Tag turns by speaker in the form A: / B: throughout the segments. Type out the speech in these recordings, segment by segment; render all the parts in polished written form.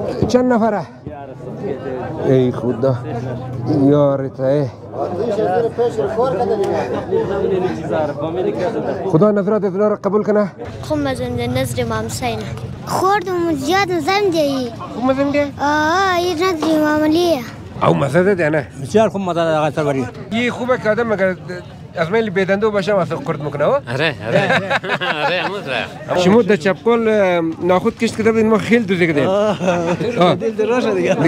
A: چند نفره؟ ای خدا یارته خدا نظرات ادنا را قبول کنه.
B: خوب مزنده نظر امام حسین خوردم زیاد نظرم دی.
A: خوب مزم ده؟
B: این نظر امام علیه.
A: او مزه ده نه؟
C: بسیار خوب مزه ده آقای سروری.
A: یه خوبه که آدم اگر از میل بیدندو باشه واسه خورد میکنه ها؟
D: آره
A: شما در چپکال ناخود کشت کده بودین ما خیلی دوزه کدیم.
C: دل دراشه دیگه.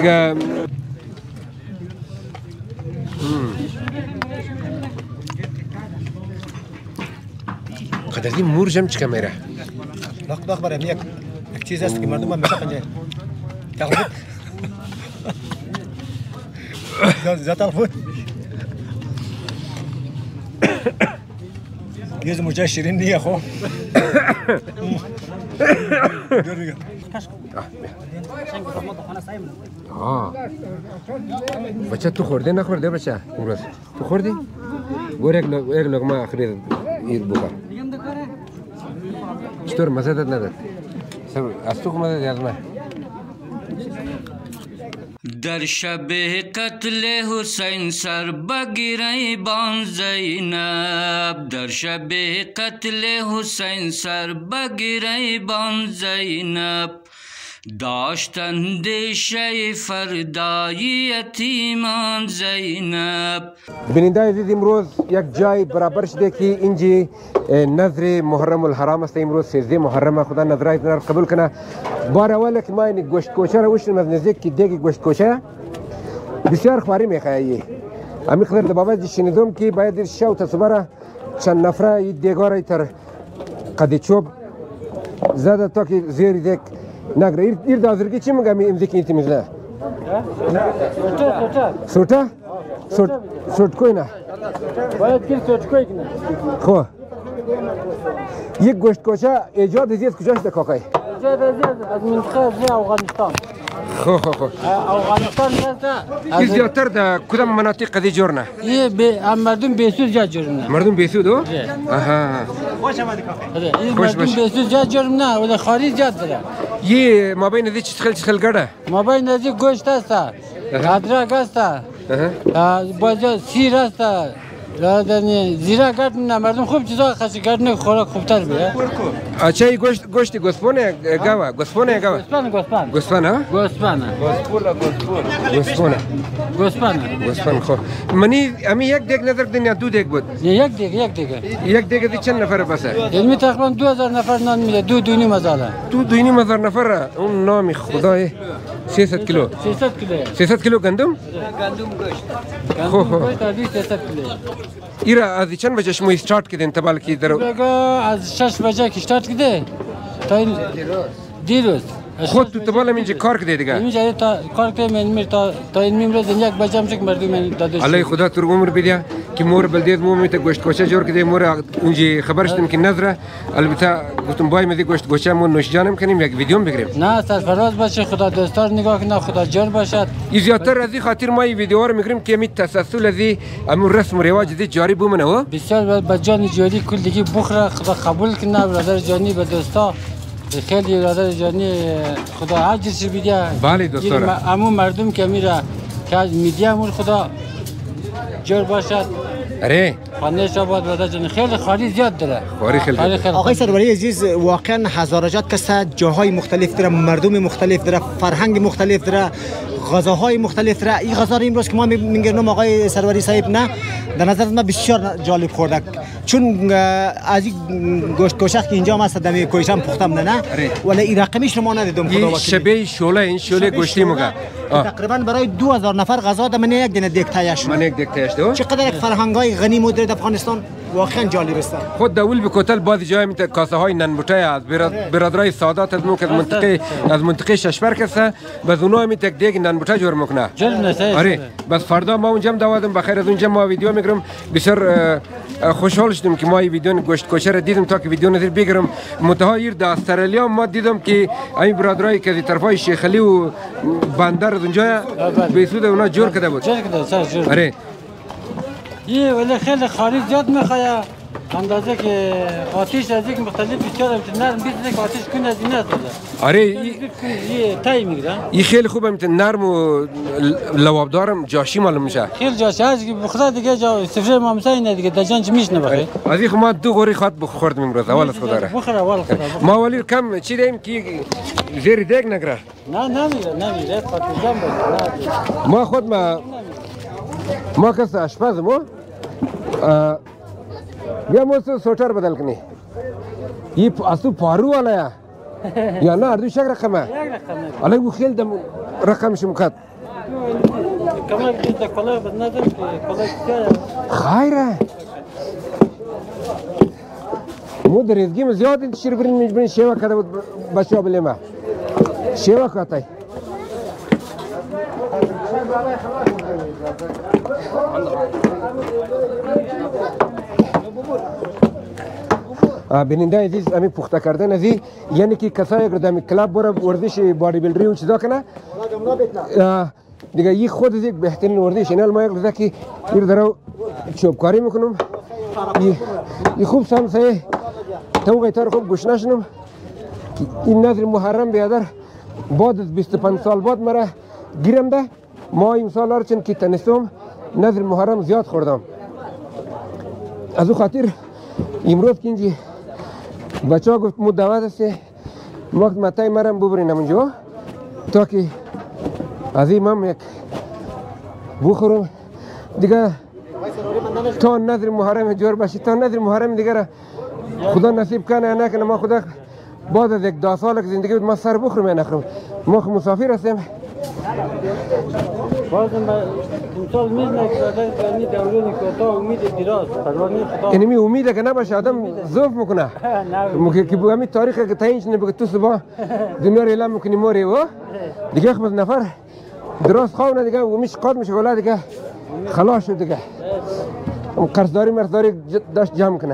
A: قدر این مور جمع چکه میره؟
C: لاخ برای یک چیز هست که مردم هم میشه پنجه تقریب زیاد بود یه موجه شیرین نیه خو
A: بچه تو خورده نخورده بچه امروز تو خوردی؟ گور یک لقمه آخری ایر بکن چطور مزه داد نداد؟ از تو مزه داد نه؟
E: در شب قتل حسین سر بگیری بان زینب در شب قتل حسین سر بگیری بان زینب داشتن اندیشه فردای یتیمان زینب.
A: بیننده عزیز امروز یک جای برابر شده که اینجی نظر محرم الحرام است. امروز 13 محرم خدا نظرای را قبول کنه. بار اول که ما این گوشت کوچه را وشتیم از نزدیک که دیگه گوشت کوچه بسیار خواری میخوایی. امی خبر در بابت شنیدم که باید شو تا صبح چند نفره دیگاره تر قد چوب زده تا که زیر دیگ نگره. ایر دازرگی چی میگم امزی که اینتی میزنه؟ سوتا؟ سوت کوی نه؟
C: باید که سوت کوی کنه.
A: خب یک گوشت کوچه ایجاد زیاد کجاش ده کاکای؟
C: ایجاد زیاد از منطقه افغانستان.
A: خب
C: افغانستان نه
A: این زیادتر در کدام مناطق قدی جور نه؟
C: یه مردم بهسود زیاد جور نه.
A: مردم بهسود او؟ آها
C: خوش آمدی کاکا. این مردم بهسود زیاد جور نه ولی خارج زیاد داره.
A: یه مابین ازی چی خل گرده؟
C: مابین ازی گوشت است. هدرک است. بازار سیر است. لادنی زیرا گرد نه مردم خوب چیزا خاصی گرد نه خوراک خوبتر بیه.
A: اچای گوشت گوسپونه گاوا گوسپونه گاوا. گوسپان ها؟ گوسپان خو. منی امی یک دیگ نظر دنیا دو دیگ بود.
C: یک دیگ
A: دی چند نفر بسه؟
C: یعنی تقریبا 2000 نفر نان میده. دو نیم هزار.
A: 2.5 نفر اون نام خدای 300 کیلو. 300 کیلو گندم؟
C: خو 300 کیلو.
A: ایرا از چند بجه شما استارت کردین تا بالکی درو؟
C: از 6 بجه که استارت کرده تا این دیروز
A: خود تو تبالم اینجا کار کرده دیگه؟
C: اینجا کار کرده من تا این میمروز یک بجه همچه که مردم من دادش.
A: الله خدا تو عمر بده که مور بلدیت مو میت گوشت کوچه جور کرده مور اونجا خبرشتم که نظره البته گفتم بای مدی گوشت کوچه مو نوش جانم کنیم یک ویدیو بگیریم.
C: نه سرفراز باشه خدا دوستار نگاه کنه خدا جان باشد.
A: زیادتر از این خاطر ما این ویدیو رو میگیریم که می تسلسل از امون رسم و رواج دی جاری بمونه و
C: بسیار با جان جاری کل دیگه بخره خدا قبول کنه برادر جانی به دوستا خیلی برادر جانی خدا اجرش بده.
A: بله دوستان
C: همون مردم که میره که میدیمون خدا جور باشد.
A: اره
C: خانه شباد برادر جان خیلی خالی زیاد داره.
A: خیلی
F: آقای سروری عزیز واقعا هزارجات کسا جاهای مختلف داره مردم مختلف داره فرهنگ مختلف داره غذاهای مختلف داره. این غذا امروز که ما میگیم آقای سروری صاحب نه در نظر من بسیار جالب خورده چون از این گوشت کوچه که اینجا هست دمی کویشم پختم نه ولی این رقمش رو ما ندیدم خدا وکیل.
A: شبیه شوله این شوله گوشتی مگه
F: تقریبا برای 2000 نفر غذا ده من یک دونه دیگ تایش.
A: من یک دیگ تایش دو.
F: چقدر یک فرهنگای غنی مدر در افغانستان واقعا جالب است.
A: خود دول به کوتل بعضی جای میت کاسه های ننبوته از برادرای سادات از منطقه ششبر کسه باز اونها میت دیگ ننبوته جور میکنه. آره بس فردا ما اونجا دوادم بخیر از اونجا ما ویدیو میگیرم بسیار خوشحال شدم که ما این ویدیو گوشت کوچه را دیدم تا که ویدیو نظر بگیرم. متهایر در استرالیا ما دیدم که این برادرای که از طرفای شیخ علی و بندر از اونجا بهسود اونا جور کرده بود.
C: آره
G: یه ولی خیلی خارج زیاد میخواه
C: اندازه که آتیش از یک مختلف بسیار نرم بیسته که آتیش کنه از این است.
A: آره
C: یه تایی میگیرن.
A: این خیلی خوبه میتونه نرم و لوابدارم جاشی معلوم میشه.
C: خیلی جاشی هست که بخدا دیگه جا سفره مامسا اینه دیگه دجانچ میشنه بخیر.
A: از این ما 2 غوری خاط بخوردم امروز اول از خدا را.
C: بخوره اول خدا.
A: ما ولی کم چی دیم که زیر دیگ نگره.
C: نه نمیره خاطر جنب.
A: ما خود ما کس آشپزم بیا موسو سوتر بدل کنی. این اصلا پارو والا یا نه اردو شک رقمه.
C: یک رقمه.
A: الان بو خیل دم رقمش مکد.
C: کمال بیشتر کلاه بد ندارم که کلاه کیه.
A: خیره. مو درزگیم زیاد انتشار برین شیوا کرده بود بچه‌ها بلیمه. شیوا کاتای. بیننده عزیز امی پخته کردن ازی یعنی که کسایی که در کلاب بره ورزش بادی بیلدری و چیزا کنه دیگه این خود از یک بهترین ورزش اینال ما یک روزه که این درو چوبکاری میکنم این خوب سامسه توقعی تر خوب گوش نشنم این نظر محرم بیادر بعد از 25 سال بعد مرا گیرم ده ما این سال هرچند که تنستم نظر محرم زیاد خوردم از او خاطر امروز که اینجی بچه ها گفت مو دعوت هسته وقت متای مرم ببرینم اونجا تا که از این مام یک بخورم دیگه تا نظر محرم جور باشی تا نظر محرم دیگه را خدا نصیب کنه نکنه ما خدا بعد از 1 سال که زندگی بود ما سر بخورم یا نخورم ما مسافر هستیم
C: بازم امسال میزنه که دادن دورانی که تا امید دیراز پروانی خدا
A: اینمی امیده که نباشه آدم ضعف میکنه که به همین تاریخ که تعیین شده بگه تو صبح دنیا رو اعلام میکنی موری و دیگه خمس نفر درست خواه دیگه امیش قاد میشه ولی دیگه خلاص شد دیگه قرضداری مرزداری داشت جمع کنه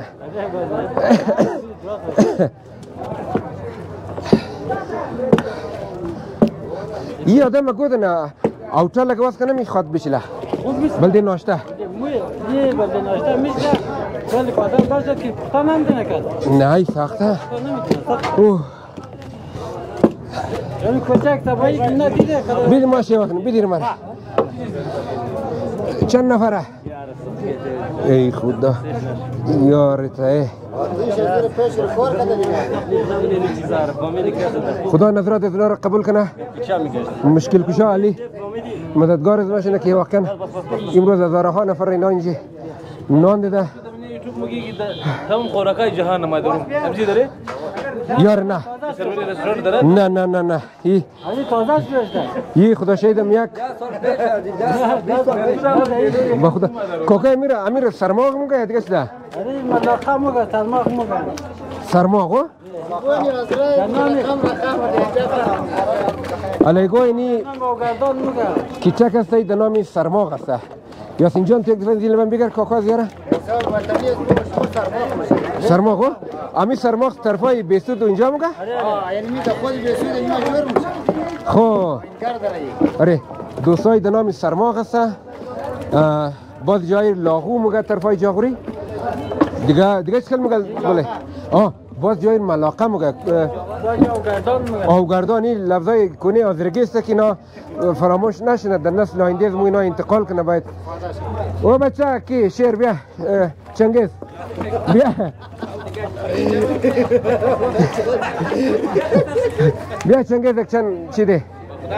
A: این آدم گفتن اوتا لگواس کنه میخواد بشله بلده ناشته
C: یه بلده ناشته میشه ولی آدم باشه که پختا نمیتونه کرد
A: نه ساخته اوه
C: یعنی کوچک تبایی که ندیده
A: بیدیر ما شیوه کنه بیدیر مرا چند نفره ای خدا یارته خدا نظرات از را قبول کنه مشکل کشا علی مددگار از ماشینه که واقعا امروز هزارها نفر اینا اینجا نان دیده
D: تمام خوراکای جهان ما دارم همچی داره
A: یار نه نه نه نه نه ای خدا شهیدم یک با خدا کوکای میره امیر سرماغ میگه دیگه چه
C: ملاقه میگه سرماغ میگه
A: سرماغو علیگو اینی کیچک هسته در نامی سرماغ هسته یاسین جان تو یک دفعه زیل من بگر کاکا زیاره سرماغو امی سرماغ طرفای بهسود اینجا میگه
F: یعنی میگه خود بهسود اینجا جور میشه
A: خو آره دوستای در نامی سرماغ هسته باز جای لاغو میگه طرفای جاغوری دیگه چکل میگه بله باز جای ملاقه میگه آوگردان این لفظای کنی آزرگی است که اینا فراموش نشنه در نسل آینده مو اینا انتقال کنه باید او بچه کی شیر بیا چنگیز بیا بیا چنگیز یک چند چی ده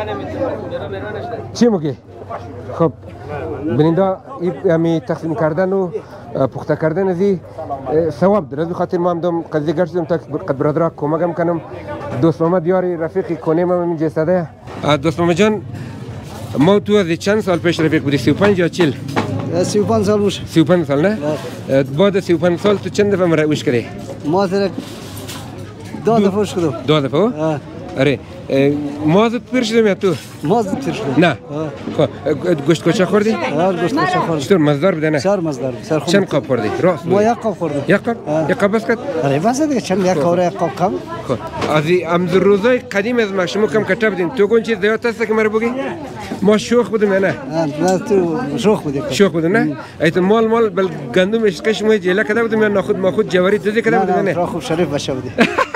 A: چی مگی خب بیننده همی تقسیم کردن و پخته کردن ازی ثواب داره. از خاطر ما هم دوم قضیه گشتم تا قد برادرها کمکم کنم. دوست محمد یاری رفیقی کنیم هم اینجا استاده. دوست محمد جان ما تو از چند سال پیش رفیق بودی؟ 35 یا 40؟
G: 35 سال باشه.
A: 35 سال نه؟ بعد 35 سال تو چند دفعه مرا وش کردی؟
G: ما سر 2 دفعه وش کردم.
A: 2 دفعه؟ آره ما زود پیر شدیم یا تو؟
G: ما زود پیر شدیم.
A: نه خب گوشت کوچه خوردی؟
G: گوشت کوچه خوردم.
A: چطور مزدار بوده نه؟
G: بسیار مزدار.
A: چند قاب خوردی؟ راست
G: ما یک قاب خوردیم.
A: یک قاب بس کرد؟
G: آره بس دیگه چند یک قاب یک قاب کم.
A: خب از امز روزای قدیم از ما شما کم کتاب بدین تو گون چیز دیات هست که مرا بگی؟ ما شوخ بودیم نه؟
G: نه تو شوخ بودیم.
A: شوخ بودیم نه؟ ایت مال بل گندم اشکش ما جیلا کده بودیم یا ناخود ما خود جواری دوزی کده بودیم نه؟
G: نه خوب شریف باشه بودیم.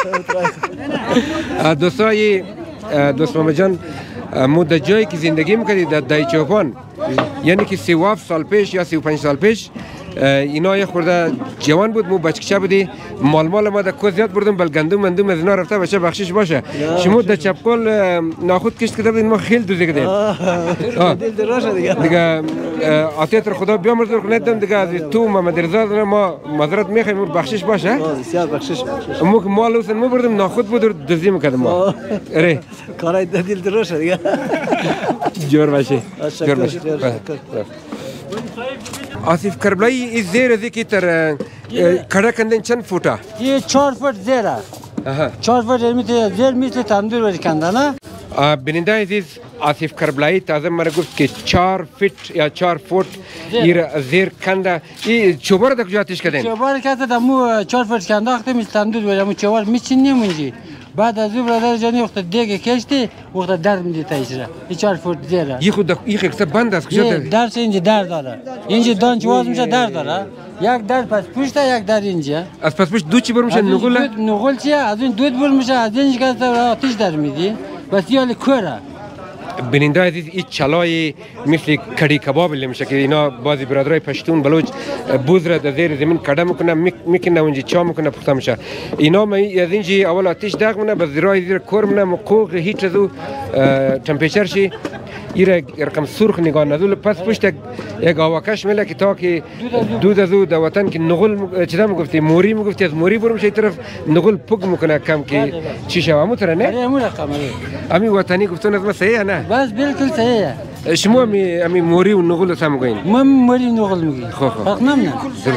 A: دوستای دوست محمد جان مو در جایی که زندگی میکردی در دایچوپان یعنی که 37 سال پیش یا 35 سال پیش اینا یه خورده جوان بود مو بچکچه بودی مال ما در کوز زیاد بردم بل گندم از اینا رفته بچه بخشش باشه شما در چپقل ناخود کشت کده بودین ما خیلی دوزی کدیم
G: دل دراشه
A: دیگه آتیت رو خدا بیامرز رو ندم دیگه از تو محمد رضا ما معذرت میخوایم بخشش باشه
G: بسیار بخشش
A: مو که مال وسن مو بردم ناخود بود دوزی میکردم ما اره
G: کارای دل دراشه دیگه
A: جور باشه جور باشه آصف کربلایی این زیر ازی که تر کڑا کندن چند فوتا؟
C: یه 4 فوت زیره 4 فوت زیر مثل تندور وری کندن
A: بیننده عزیز آصف کربلایی تازه مرا گفت که 4 فیت یا 4 فوت زیر کنده این چوبار در کجا آتیش کردن؟
C: چوبار کردن دمو 4 فوت کنده اخته مثل تندور وری امو چوبار میچینیم اونجی بعد از او برادر جانی وقت دیگه کشتی وقت درد میدی تایشره این 4 فوت زیره
A: این خود این خیلی بند است کجا داره؟
C: درس اینجا در داره اینجا دانچ واز میشه در داره یک در پس پشت یک در اینجا
A: از پس پشت دو چی بر میشه نغول؟
C: نغول چیه از این دود بر میشه از اینجا که آتیش در میدی بس یالی کوره
A: بیننده عزیز این چلای مثل کڑی کباب میشه که اینا بعضی برادرای پشتون بلوچ بوز را در زیر زمین کڑا میکنه میکنه اونجا چا میکنه پخته میشه اینا از اینجا اول آتیش داغ مونه بعد زیر کور مونه مقوق هیچ از او تمپیچر شی ایره رقم سرخ نگاه ندول پس پشت یک آواکش میله که تا که دود از او در وطن که نغول چیزا میگفتی موری میگفتی از موری برو میشه این طرف نغول پگ میکنه کم که چی شو همون طرح نه؟
C: همون رقم
A: امی وطنی گفتون از ما صحیح نه؟
C: بس بالکل صحیحه
A: شما امی موری و نغول سام گوین؟
C: ما موری و نغول میگیم
A: خب
C: فرق نمونه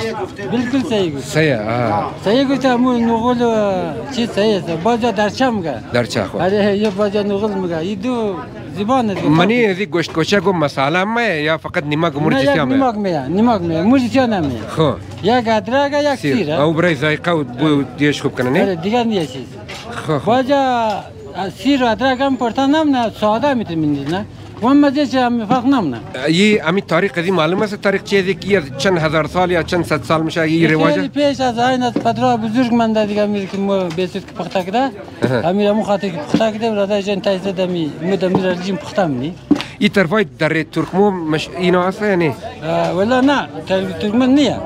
C: بالکل صحیح گفت صحیح گفت همون نغول چیز صحیحه باجا درچه میگه
A: درچه خب
C: آره یه باجا نغول میگه این دو زبان دیگه
A: منی ازی گوشت کوچه گم مساله میه یا فقط نمک و مرچ سیاه میه؟
C: نمک میه مرچ سیاه نمیه
A: خب
C: یک ادرک یک سیره
A: او برای ذائقه و بو دیش خوب کنه نه؟
C: دیگه نیه چیز
A: خب
C: باجا سیر و ادرک هم پرتا نمونه ساده میتونید نه و مزه چه هم فرق نمونه
A: امی تاریخ قدیم معلوم است تاریخ چیزی که چند هزار سال یا چند صد سال میشه این رواجه
C: خیلی پیش از این از پدرها بزرگ من دیگه میره که ما بهسود که پخته کده امیر امو خاطر که پخته کده برادر جان تایزه دمی مدام رژیم پخته منی
A: این طرفای در ترکمو اینا هست یعنی
C: ولی نه ترکمن نیه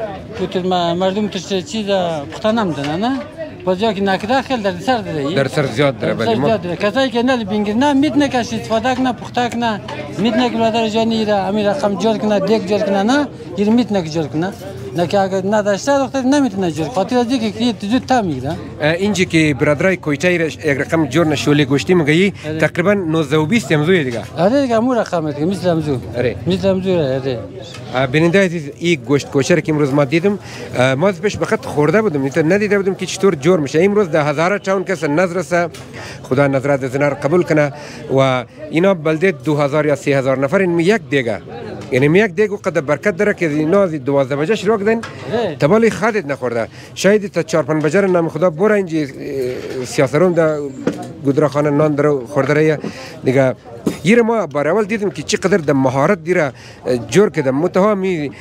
C: تو مردم تو چیز پخته نمیدن نه بازی که نکرده خیلی در سر داره
A: در سر زیاد داره ولی ما
C: کسایی که نه بینگر نه میتونه کسی استفاده کنه پخته کنه میتونه که برادر جانی را امیر رقم جور کنه دیگ جور کنه نه این میتونه که جور کنه نه که اگر نداشته دکتر نمیتونه جور خاطر از اینکه که زود تا میگیره
A: اینجا که برادرای کویتای یک رقم جور نشولی گوشتی میگی تقریبا 1920 امزوی دیگه
C: آره دیگه مو رقم دیگه مثل امزو مثل امزو آره
A: بیننده عزیز این گوشت کوچه که امروز ما دیدم ما از پیش فقط خورده بودم ندیده بودم که چطور جور میشه امروز در هزاره تاون کس نظر خدا نظرات از اینا قبول کنه و اینا بلده 2000 یا 3000 نفر این یک دیگه یعنی یک دیگه قد برکت داره که اینا 12 بجه شروع کردن تبالی خادت نخورده شاید تا 4 5 بجه نام خدا برا اینجا سیاسرون در گودراخانه نان در خورده دیگه یه ما بار اول دیدم که چقدر در مهارت دیره جور کردم متهامی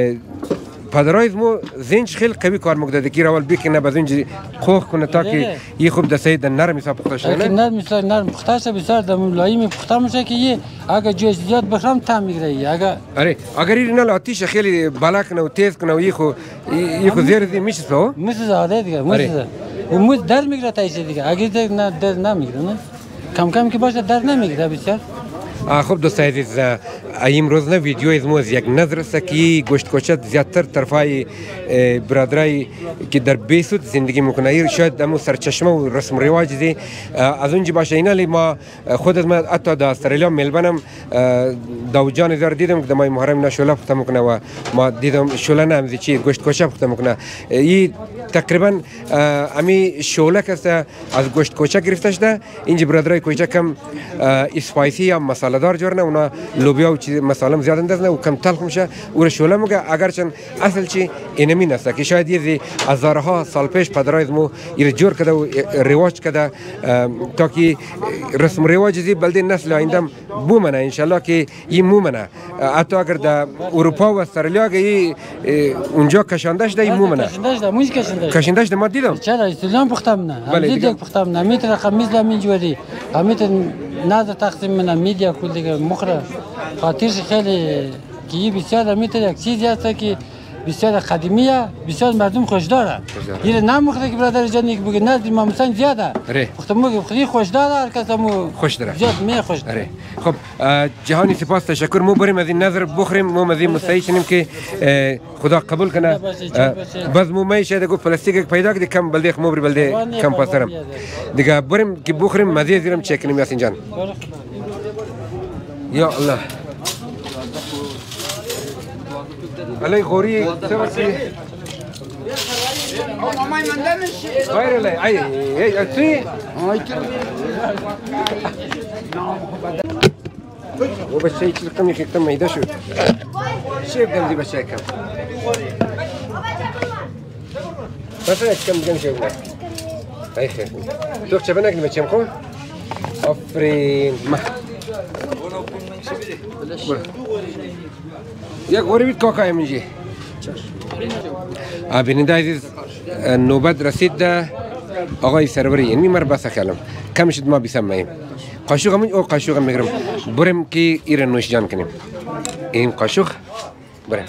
A: پدرایز مو زنج خیلی قوی کار مقدده که اول بیکنه باز اینجا قوخ کنه تا که یه خوب دسته در نرم حساب پخته شده
C: نه نرم مثلا نرم پخته شده بسیار در ملایی پخته میشه که یه اگه جوش زیاد بخرم تا میگیره
A: اگر این آتیش خیلی بالا کنه و تیز کنه و یه خو زیر دی میشه تو
C: میشه زاده دیگه میشه و موز در میگیره تایش دیگه اگه در نمیگیره نه کم کم که باشه در نمیگیره بسیار
A: خب دوست عزیز امروز نه ویدیو از موز یک نظر است که گوشت کوچه زیادتر طرفای برادرای که در بهسود زندگی میکنه شاید همون سرچشمه و رسم و رواج دی از اونجا باشه اینا لی ما خود از من حتی در استرالیا ملبنم داوجان زار دیدم که در ماه محرم اینا شوله پخته میکنه و ما دیدم شوله نه همزی چی گوشت کوچه پخته میکنه این تقریبا امی شوله که از گوشت کوچه گرفته شده اینجا برادرای کوچه کم اسپایسی یا مساله دار جورنه اونا لوبیا و چیز مساله زیاد اندازه و کم تلخ میشه و شوله میگه اگرچه اصل چی اینمی نسته که شاید یه هزارها سال پیش پدرای مو ایر جور کرده و رواج کرده تا که رسم رواج زی بلده نسل آینده بومنه انشالله که این مومنه حتی اگر در اروپا و استرالیا که اونجا کشانده شده این مومنه کشانده شده ما دیدم
C: چرا استرالیا پختم نه دیدم پختم نه میتونه خمیز لامین جوری میتونه نظر تقسیم منه میدیا کل دیگه مخره خاطرش خیلی که بسیار میتونه یک چیزی هست که بسیار قدیمیه بسیار مردم خوش داره یه نمیخوره که برادر جانی که بگه نه ما مثلا زیاده وقتی میگه خودی خوش داره هر کس مو
A: خوش داره
C: زیاد می خوش داره
A: خب جهانی سپاس تشکر مو بریم از این نظر بخوریم مو از این مستعد شدیم که خدا قبول کنه باز مو می شاید گفت پلاستیک پیدا کردی کم بلده مو بری بلده کم پاسرم دیگه بریم که بخوریم مزه زیرم چک کنیم یاسین جان یا الله علي غوري سبسي غير لي اي تي وبشي كم يختم ما يدشو شيف دم دي بشي كم بس كم شيء اي خير دوك شبنك نمشي مكو افرين ما یک غریبی کاکای میگی بیننده عزیز نوبت رسید ده آقای سروری یعنی مر بس کلم کم شد ما بیسمیم قاشق همون او قاشق هم میگرم بریم که ایران نوش جان کنیم این قاشق بریم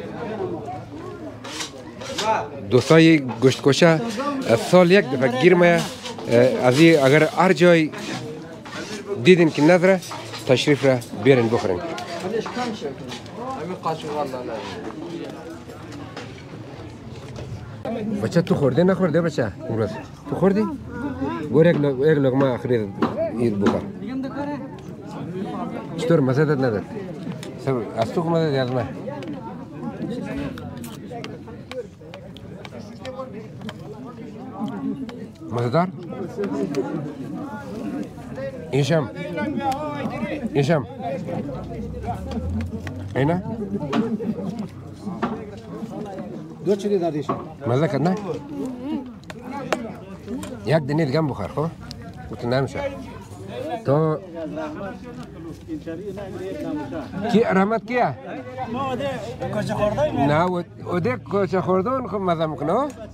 A: دوستای گوشت کوچه سال یک دفعه گیرمه از اگر هر جای دیدین که نظره تشریف را بیارین بخورین بچه تو خورده نخورده بچه امروز تو خوردی؟ گور یک لقمه آخری اید بخور چطور مزه داد نداد؟ از تو مزه داد نه مزه دار؟ اینشم اینا؟
F: دو چیزی دادیش
A: مزه کرد نه؟ یک دنیا دیگه هم بخور خب؟ بطور نمیشه تو کی رحمت کیه؟
F: ما اوده کوچه خوردن
A: نه اوده کوچه خوردن خب مزه میکنه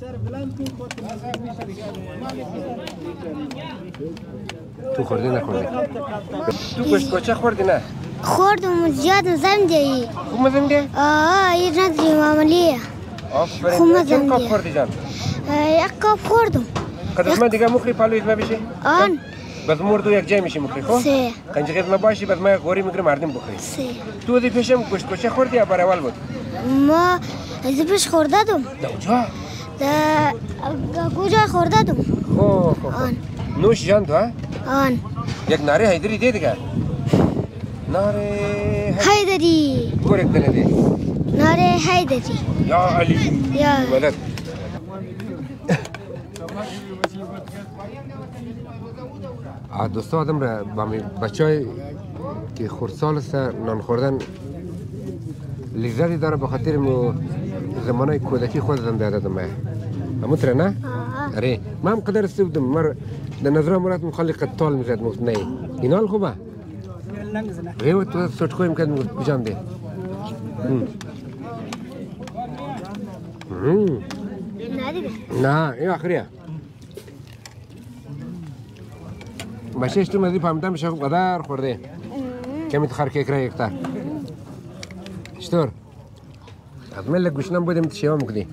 A: تو خوردی نخوردی؟ تو گوشت کوچه خوردی نه؟
B: خوردم زیاد مزم دی
A: خوب مزه میده؟
B: این نداری معمولیه
A: خوب مزه میده چند کاپ خوردی جان؟
B: یک کاپ خوردم
A: قدر دیگه مخری پالویت ما بشه؟
B: آن
A: بس مردو یک جای میشه مخری خب؟
B: سه
A: کنجقیت ما باشی بس ما غوری میگرم مردم بخوری
B: سه
A: تو دی پیشم گوشت کوچه خوردی یا بر اول بود؟
B: ما از پیش خورده دم
A: کجا؟
B: کجا خورده دم
A: خب نوش جان تو
B: آن
A: یک ناره حیدری دی دیگه ناره
B: حیدری
A: گورک دنه دی
B: ناره حیدری
A: یا علی
B: یا
A: ولد دوستا آدم را با بچهای که خردسال است نان خوردن لذتی داره به خاطر زمانای کودکی خودم دادم من همون تره نه؟ اره من هم قدر استودم مر در نظر مرات مخالی قطال میزد مفت نه این حال خوبه؟ غیوت تو سوچکوی میکرد بجام ده نه این آخریه بچهش تو مزی فهمیدم بشه قدر خورده کمی تخرکه کرده یکتا چطور؟ از من لگوشنم بودیم تشیوه مکدی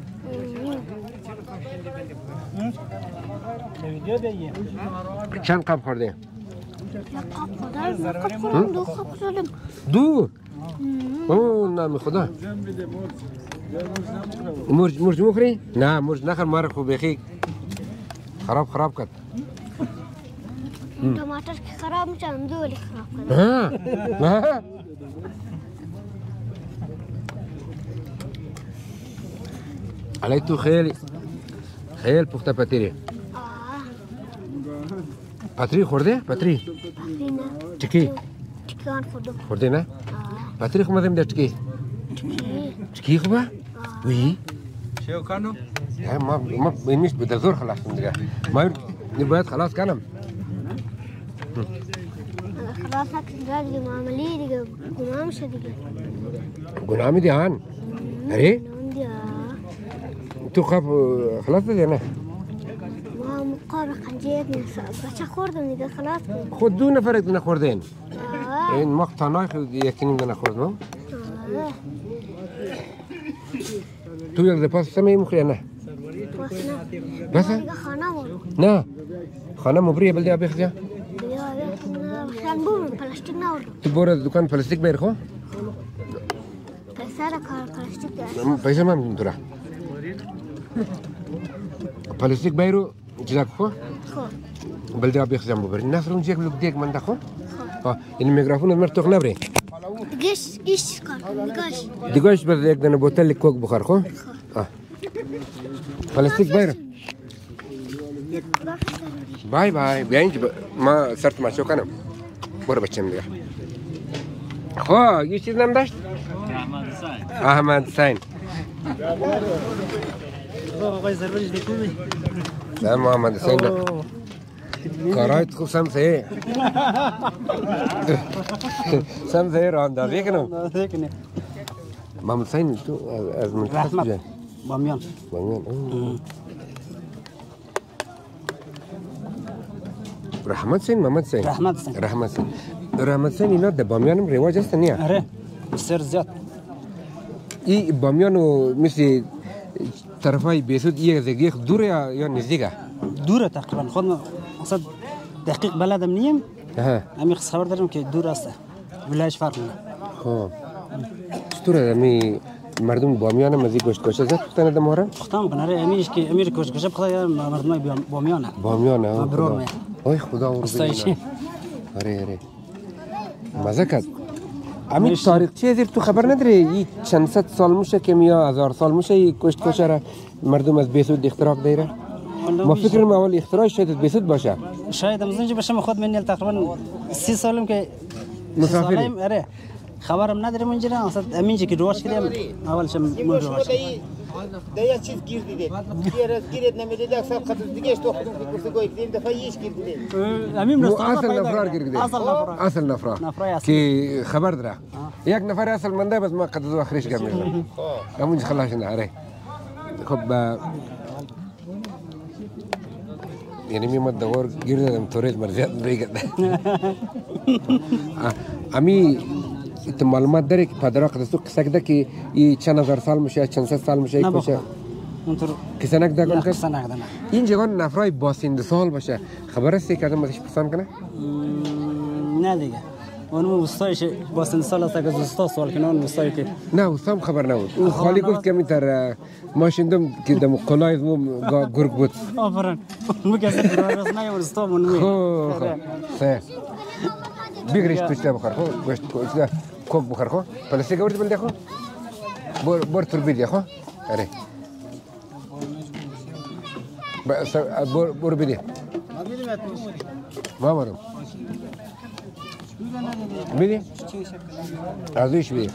A: چند قب خورده؟
B: دو قب خوردم
A: دو؟ اوه نام خدا مرج مخری؟ نه مرج نخر مار خوب بخی خراب کرد
B: ټماټر کې خراب میشه دولی خراب کړه
A: ها علی تو خیلی پخته پتیری پتری خورده؟ پتری چکی؟
B: چکان
A: خورده نه؟ پتری خو مزم ده چکی خوبه؟ وی؟
G: شو کانو
A: ما میش به زور خلاص دیگه ما باید خلاص کنم
B: خلاص نکردم دیگه معامله دیگه گناه میشه دیگه
A: گناه میدی هان؟ اره؟ تو خب خلاص دیگه نه؟
B: ما مقابل خنجیر بچه خوردم دیگه خلاص کنم
A: خود دو نفر دیگه نخوردین؟ این ما تنهای یکی نیم دیگه نخوردم تو یک دپاس سمی مخوری نه؟ بس
B: خانه
A: نه خانه مبریه بلدی آبی خزیا؟
B: خیال بوم پلاستیک نورد
A: تو برو دکان پلاستیک بیر خو؟
B: پیسه را کار پلاستیک دارد
A: پیسه من میدونم تو را پلاستیک بیرو چیزا خو؟ بلدی آبی خزیا ببری نصر اونجا یک لوک دیگ من دخو؟ این میکروفون از مرد توخ نبری؟
B: دیگهش کار
A: دیگهش بس یک دانه بوتل کوک بخور خو؟ پلاستیک بیرو بای بیا اینجا ما سرت ماشو کنم برو بچم دیگه خو یه چیز نام داشت؟ احمد حسین
G: آقای سروری دیکومی
A: نه محمد حسین نه کارایت خوب سمسه سمسه رو اندازی کنم محمد حسین تو از منطقه کجا؟
F: بامیان
A: رحمت حسین محمد حسین رحمت حسین اینا در بامیان هم رواج هست نه؟
F: آره بسیار زیاد
A: این بامیان و مثل طرفای بهسود یک زگیخ دوره یا نزدیکه؟
F: دوره تقریبا خود مقصد دقیق بلدم نیم امی خبر دارم که دور است ولایش فرق نه
A: خب چطوره امی مردم بامیان هم از این گوشت کوچه زد پختن ده مهرم؟
F: پختم کنه اره امیش که امیر گوشت کوچه پخته مردمای بامیانه
A: خدا اوی خدا او رو بگیرم آره مزه کد امی تاریخچه زیر تو خبر نداره این چند ست سال میشه که یا 1000 سال میشه این گوشت کوچه را مردم از بهسود اختراق دیره؟ ما فکرم اول اختراعش شاید از بهسود باشه
F: شاید از اونجا باشه خود من تقریبا 30 سالم که
A: مسافری
F: آره خبرم ندارم اونجا اصلا همینجا که رواج کردم اولش من رواج
H: دیا چیز گیر دیده گیرت نمیده اصلا خاطر دیگه تو خودم فکر گوی کردیم دفعه یش گیر دیده
F: همین
A: اصل نفر گیر دیده اصل نفر که خبر داره یک نفر اصل منده بس ما قد دو اخرش گم همونج خلاص نه اره خب یعنی میمد دور گیر دادم توریز مرزیات بریگد امی تو معلومات داره که پدر قدسو قصه کده که این چند هزار سال میشه چند صد سال میشه این کوچه
F: اونطور
A: کسی نکده کن
F: کسی نکده
A: این جوان نفرای باسنده سال باشه خبر است که آدم ازش پسند کنه
F: نه دیگه اونم وستایش باسنده سال است که دوستا سوال کنه اون وستایی که
A: نه وستام خبر نبود اون خالی گفت که میتر ماشیندم که دم قلایز مو گرگ بود
F: آفرین میگه راست نه وستا منوی
A: سه بگریش توشته بخور خو گوشت کوچه کوک بخور خو پلاستیک ورد بلده خو بر تر بیدی خو اره بر بیدی ما برم بیدی ازش بیدی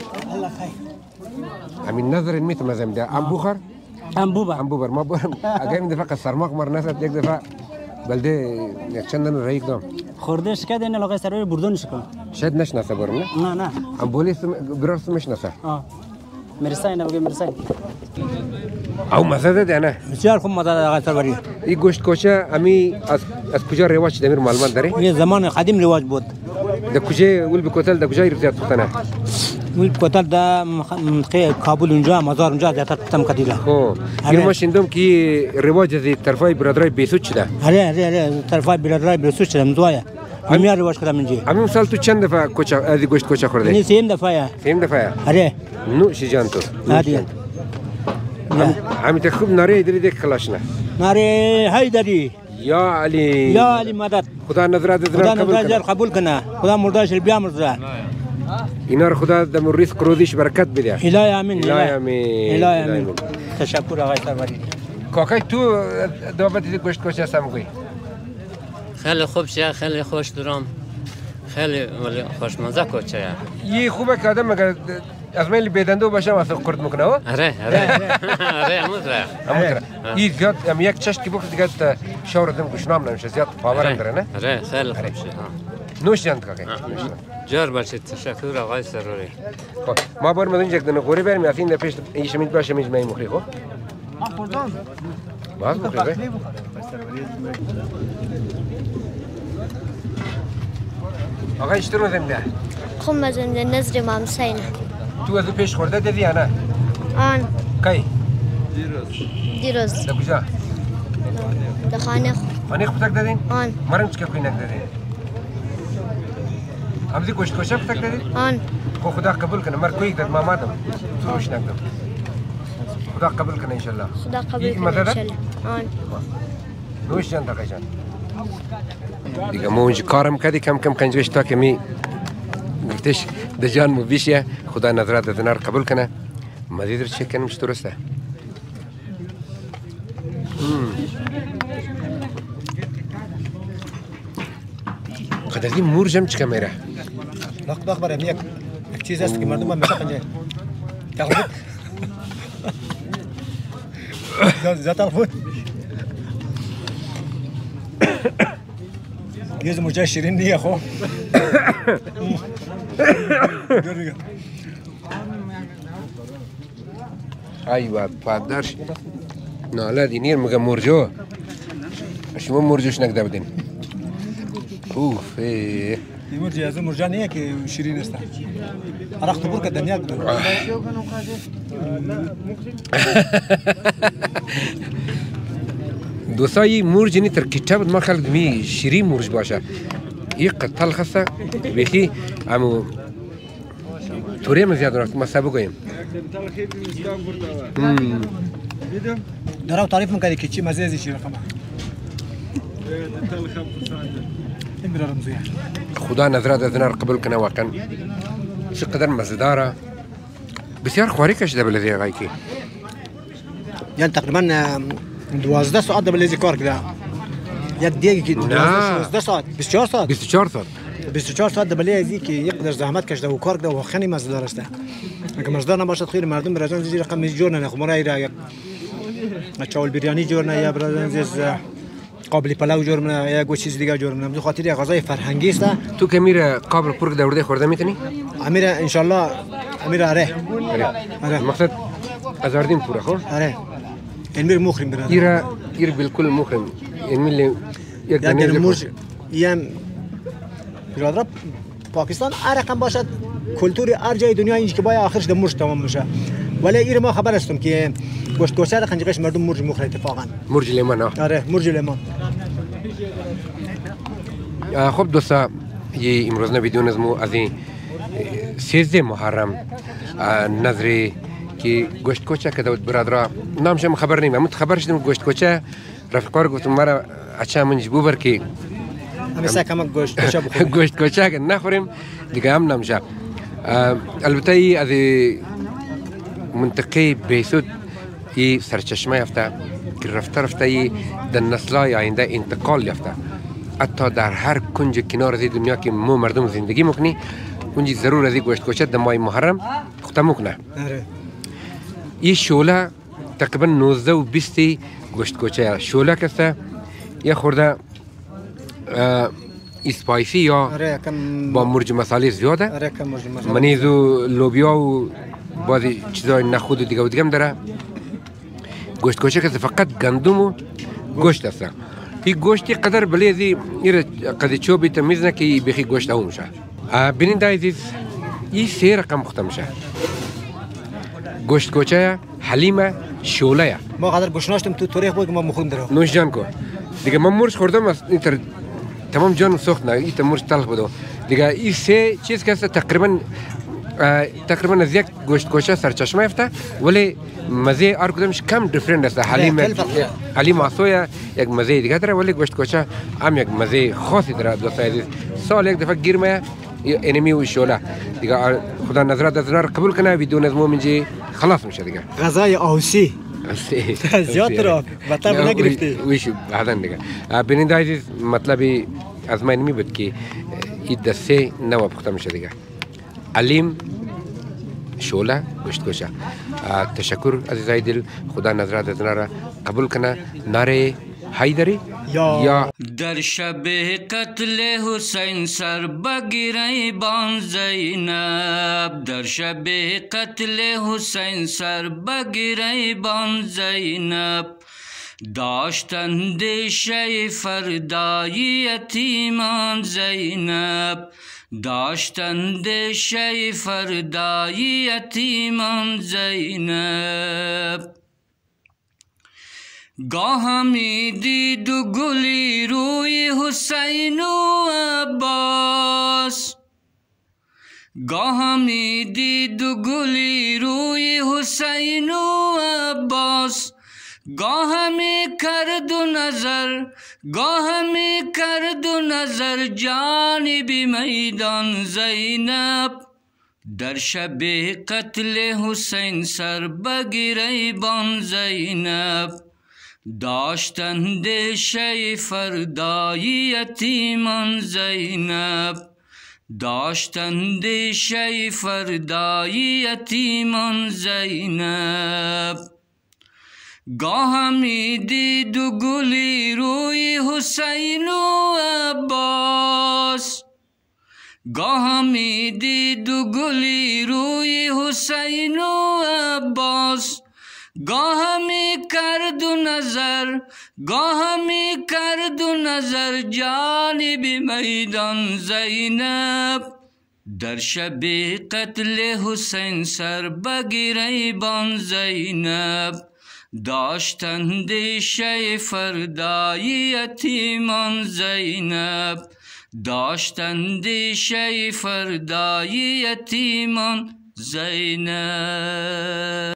A: همین نظر میت مزم ده ام بخور انبوبر ما برم اگر این دفعه سرماق مر نسد یک دفعه بلده یک چندن رایق دام
F: خوردش که دین لقای سروری بردونش کن
A: شاید نشناسه برم نه
F: نه
A: امبولیس گرارس میشناسه
F: مرسای نبگه مرسای
A: او مزه ده نه
G: بسیار خوب مزه آقای سروری
A: این گوشت کوچه امی از کجا رواج دمیر معلومات داره
G: این زمان قدیم رواج بود
A: در کجا ول بکوتل در کجا زیاد پختنه
G: ول بکوتل در منطقه کابل اونجا مزار اونجا زیادتر پختم کدیلا
A: خب این ما شنیدم که رواج از طرفای برادرای بهسود شده
G: آره طرفای برادرای بهسود شده مزوایه میار واش کردم اینجا.
A: همین سال تو چند دفعه کوچا از گوشت کوچا خورده؟
G: این سیم دفعه.
A: سیم دفعه.
G: آره.
A: نوش جان تو.
G: هادی.
A: همین تا خوب ناری داری کلاش نه.
G: ناری های داری.
A: یا علی.
G: یا علی مدد.
A: خدا نظرات
G: قبول کنه. خدا مرداش بیامرزه.
A: اینا رو خدا در ریزق روزیش برکت بده.
G: الهی آمین.
A: الهی آمین.
G: الهی آمین. تشکر آقای سروری.
A: کاکای تو دعوت گوشت کوچه هستم گوی.
I: خیلی خوب شه، خیلی خوش درام، خیلی خوشمزه کوچه.
A: یه خوبه که آدم اگر از میل بیدندو باشه واسه خورد میکنه.
I: آره. اموزه.
A: این زیاد یک چشم که بخور دیگه شور دم گوشنام نمیشه زیاد پاور داره نه؟
I: آره خیلی خوب شه.
A: نوش جان کاکای.
I: جار باشید. تشکر آقای سروری.
A: ما بار مدن یک دونه غوری بریم افین در پیش ایش میت باشه میز می مخری خو. باز مخری. آقا اشترو زنده.
B: خب مزنده نظر امام حسین.
A: تو از پیش خورده دیدی یا نه؟
B: آن.
A: کی؟
B: دیروز.
A: در کجا؟
B: در خانه.
A: خانه خود تک دادین؟
B: آن.
A: مریم چه کوی نکدادین؟ همزی گوشت کوچه خود تک دادین؟
B: آن.
A: خدا قبول کنه مر کوی داد مامادم توش نکدم. خدا قبول کنه انشالله.
B: خدا قبول کنه انشالله. آن.
A: نوش جان دقیق جان. دیگه ما اونجا کارم کردی کم کم کنجوش تا که می گفتش دجان مو بیشه خدا نظرات دنار قبول کنه مزید رو چک کنم درسته. قد از این مورجم چکه میره؟
F: لق برای یک چیز است که مردم هم میخوان تقریبا زیاد تلفون یه موجه شیرین دیگه خو
A: ایوه پادرش ناله دینیر مگه مرجو شما مرجوش نکده بدین اوف
F: این مرجی از مرجا نیه که شیرین است عرق تو برکت دنیا بود
A: دوستایی مرج نی تر کتاب ما خلق می شیرین مرج باشه یک قطال خسته بخی امو توری من زیاد رفت ما سبو گویم
F: دراو تعریف می‌کردی که چی مزه ازی شیر خما
A: خدا نظرات از نار قبول کنه واقعا چقدر مزداره بسیار خواری کشیده بلدی آقای کی
F: یعنی تقریبا 12 ساعت بلدی کار کرده یک دیگه که 12 ساعت 24 ساعت 24 ساعت بلدی که یک قدر زحمت کشیده و کار کرده و خیلی مزدار است اگه مزدار نباشد خیلی مردم برازن زیر رقم جور نه خمره یا چاول بریانی جور نه یا برازن زیر قابل پلو جور نه یا گوشت چیز دیگه جور نه به خاطر یک غذای فرهنگی است
A: تو که میره قابل پرک دورده خورده میتونی
F: امیر ان شاء الله امیر اره
A: مقصد ازاردین پورا خو
F: اره امیر مخرم برادر
A: ایره بالکل مخرم امیر یک
F: دنیز مرج یم برادر پاکستان رقم باشد کلتور هر جای دنیا اینج که باید آخرش در مرج تمام میشه ولی ایره ما خبر هستم که گوشت کوچه را خنجقش مردم مرج مخره اتفاقا
A: مرج لیمان
F: آره مرج لیمان
A: خب دوستا یه امروز ویدیو نظمو از این 13 محرم نظری که گوشت کوچه که داد برادرها نامشم خبر نیم اما خبر شدم گوشت کوچه رفیقار گفتم مرا اچا منج بوبر که
F: همیشه کم گوشت کوچه بخوریم
A: گوشت کوچه که نخوریم دیگه هم نمیشه البته ای از منطقه بهسود ای سرچشمه یافته که رفته ای در نسل‌های آینده انتقال یافته حتی در هر کنج کنار از دنیا که ما مردم زندگی میکنی اونجا ضرور از گوشت کوچه در ماه محرم ختم میکنه این شوله تقریبا 19 و 20 گوشت کوچه شوله کسته یه خورده اسپایسی یا با مرج مساله زیاده منیز و لوبیا و بعضی چیزای نخود و دیگه و دیگه هم داره گوشت کوچه که فقط گندم و گوشت است این گوشتی قدر بلیزی قدر چوبی تمیز نه که بخی گوشت او میشه بیننده عزیز این 3 رقم ختم میشه گوشت کوچه حلیمه شوله
F: ما قدر گوشناشتم تو تاریخ بود که ما مخون داره
A: نوش جان کو دیگه من مرج خوردم اینتر تمام جان سوخت نه ایت مرش تلخ بودو دیگه این سه چیز که تقریبا از یک گوشت کوچه سرچشمه افته ولی مزه هر کدومش کم دیفرنت است. حلیم آسویا یک مزه دیگه داره ولی گوشت کوچه هم یک مزه خاصی داره. دوستان عزیز سال یک دفعه گیر میه انمی و شوله دیگه خدا نظرات از نار قبول کنه بدون از مومنجی خلاص میشه دیگه.
F: غذای آوسی زیاد را بطر نگرفتی
A: ویش بعدن دیگه. بیننده عزیز مطلبی از من می بود که این دسته نو پخته میشه دیگه. علیم شوله گوشت کوچه. تشکر عزیزای دل خدا نظرات از نار قبول کنه. ناره حیدری یا
E: در شب قتل حسین سر بگیره بان زینب در شب قتل حسین سر بگیره بان زینب داشتند شی فردایی یتیمان زینب داشتند شی فردایی یتیمان زینب گاه می دید و گلی روی حسین و عباس گاه می دید و گلی روی حسین و عباس گاه می کرد و نظر جانب میدان زینب در شب قتل حسین سر بگیره بان زینب داشتند شی فردایی یتیمان زینب داشتند شی فردایی یتیمان زینب گاه می دید و گلی روی حسین و عباس گاه می دید و گلی روی حسین و عباس گاه می کرد و نظر جانب میدان زینب در شب قتل حسین سر بگیره بان زینب داشتند شی فردایی یتیمان زینب داشتند شی فردایی یتیمان زینب